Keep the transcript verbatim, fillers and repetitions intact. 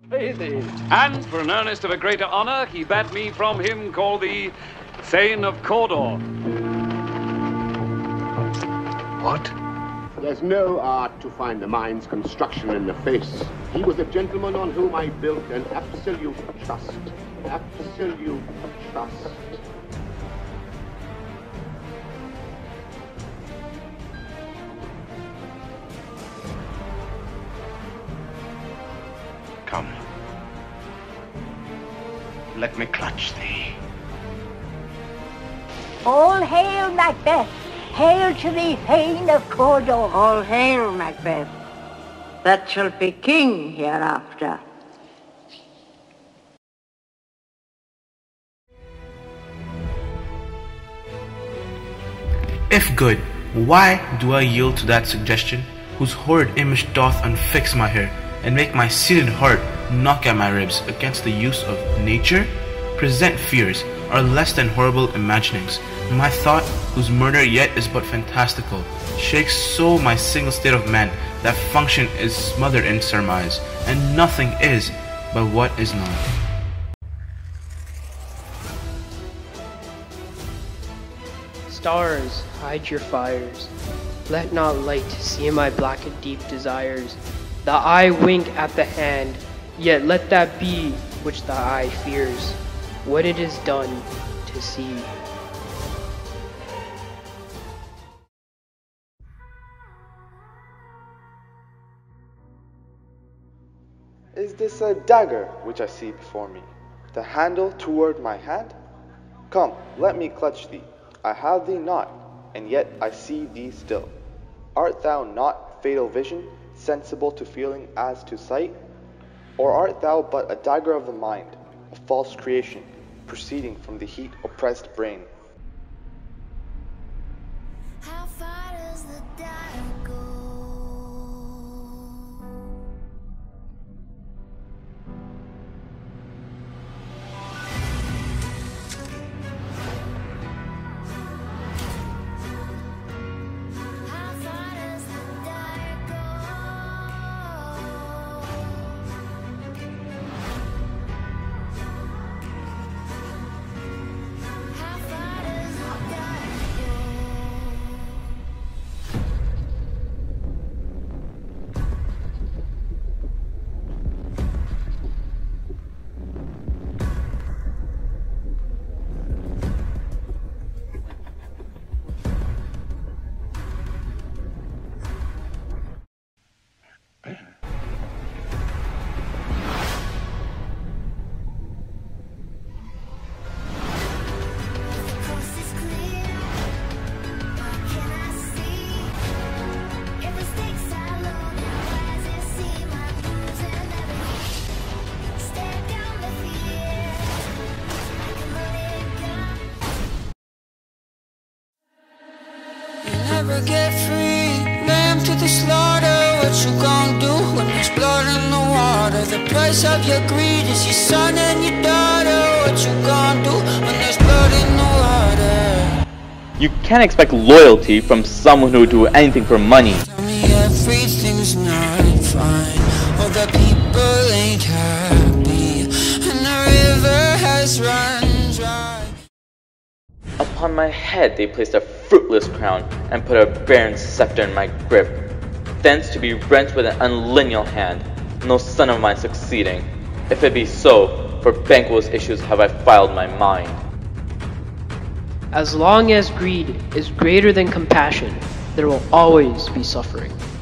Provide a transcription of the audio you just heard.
Pay thee. And for an earnest of a greater honor, he bade me from him call thee Thane of Cawdor. What? There's no art to find the mind's construction in the face. He was a gentleman on whom I built an absolute trust. Absolute trust. Come. Let me clutch thee. All hail Macbeth! Hail to thee, Thane of Cawdor! All hail Macbeth, that shall be king hereafter. If good, why do I yield to that suggestion, whose horrid image doth unfix my hair, and make my seated heart knock at my ribs against the use of nature? Present fears are less than horrible imaginings. My thought, whose murder yet is but fantastical, shakes so my single state of man, that function is smothered in surmise, and nothing is but what is not. Stars, hide your fires. Let not light see my black and deep desires. The eye wink at the hand, yet let that be which the eye fears, what it is done to see. Is this a dagger which I see before me, the handle toward my hand? Come, let me clutch thee. I have thee not, and yet I see thee still. Art thou not fatal vision, sensible to feeling as to sight? Or art thou but a dagger of the mind, a false creation, proceeding from the heat oppressed brain? How far does the dagger go? Never get free, lamb to the slaughter. What you gon' do when there's blood in the water? The price of your greed is your son and your daughter. What you gon' do when there's blood in the water? You can't expect loyalty from someone who would do anything for money. Tell me everything's not fine, all the people ain't happy, and the river has run dry. Upon my head they placed a fruitless crown, and put a barren scepter in my grip, thence to be rent with an unlineal hand, no son of mine succeeding. If it be so, for Banquo's issues have I filed my mind. As long as greed is greater than compassion, there will always be suffering.